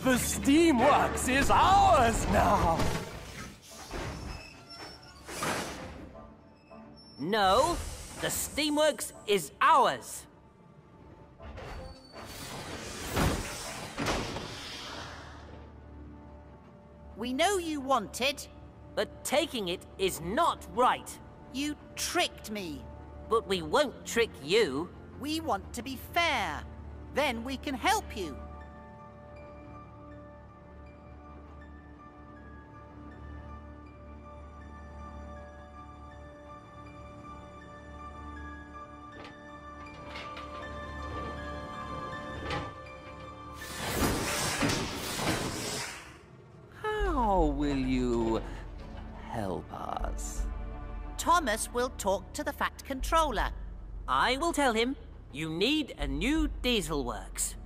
The Steamworks is ours now! No, the Steamworks is ours. We know you want it. But taking it is not right. You tricked me. But we won't trick you. We want to be fair. Then we can help you. How will you help us? Thomas will talk to the Fat Controller. I will tell him you need a new diesel works.